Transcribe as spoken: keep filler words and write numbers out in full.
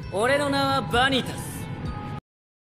俺の名はバニタス。